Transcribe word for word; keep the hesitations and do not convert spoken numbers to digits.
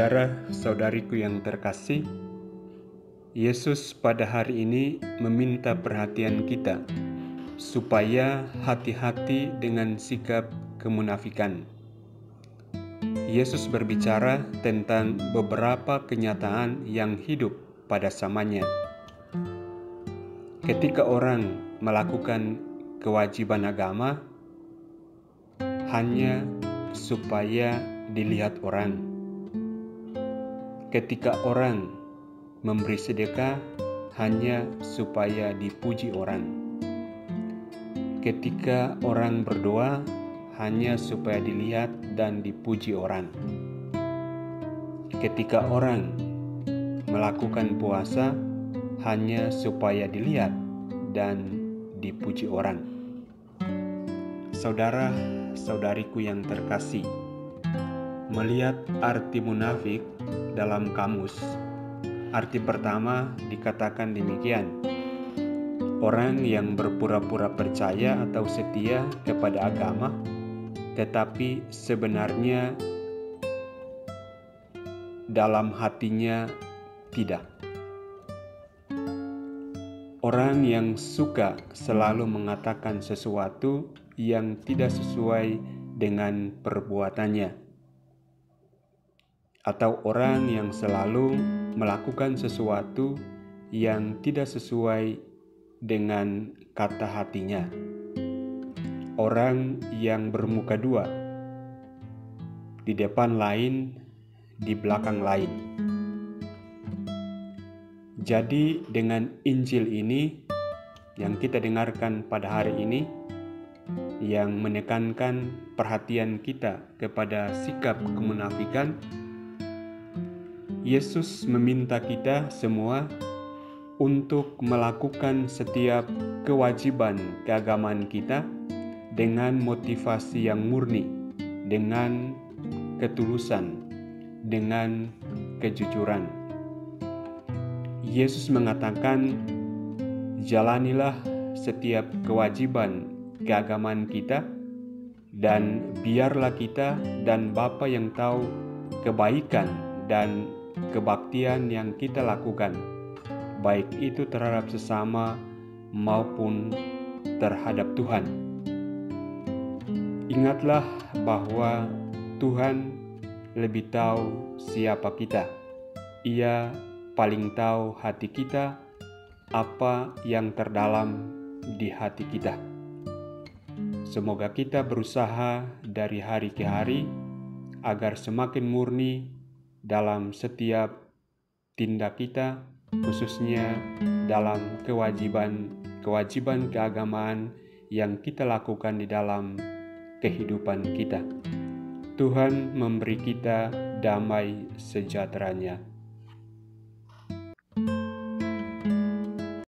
Saudara-saudariku yang terkasih, Yesus pada hari ini meminta perhatian kita supaya hati-hati dengan sikap kemunafikan. Yesus berbicara tentang beberapa kenyataan yang hidup pada zamannya. Ketika orang melakukan kewajiban agama hanya supaya dilihat orang. Ketika orang memberi sedekah hanya supaya dipuji orang. Ketika orang berdoa hanya supaya dilihat dan dipuji orang. Ketika orang melakukan puasa hanya supaya dilihat dan dipuji orang. Saudara-saudariku yang terkasih, melihat arti munafik dalam kamus, arti pertama dikatakan demikian: orang yang berpura-pura percaya atau setia kepada agama, tetapi sebenarnya dalam hatinya tidak. Orang yang suka selalu mengatakan sesuatu yang tidak sesuai dengan perbuatannya, atau orang yang selalu melakukan sesuatu yang tidak sesuai dengan kata hatinya. Orang yang bermuka dua, di depan lain, di belakang lain. Jadi dengan Injil ini yang kita dengarkan pada hari ini, yang menekankan perhatian kita kepada sikap kemunafikan, Yesus meminta kita semua untuk melakukan setiap kewajiban keagamaan kita dengan motivasi yang murni, dengan ketulusan, dengan kejujuran. Yesus mengatakan, jalanilah setiap kewajiban keagamaan kita, dan biarlah kita dan Bapa yang tahu kebaikan dan kebaktian yang kita lakukan, baik itu terhadap sesama maupun terhadap Tuhan. Ingatlah bahwa Tuhan lebih tahu siapa kita. Ia paling tahu hati kita, apa yang terdalam di hati kita. Semoga kita berusaha dari hari ke hari agar semakin murni dalam setiap tindak kita, khususnya dalam kewajiban-kewajiban keagamaan yang kita lakukan di dalam kehidupan kita. Tuhan memberi kita damai sejahteranya.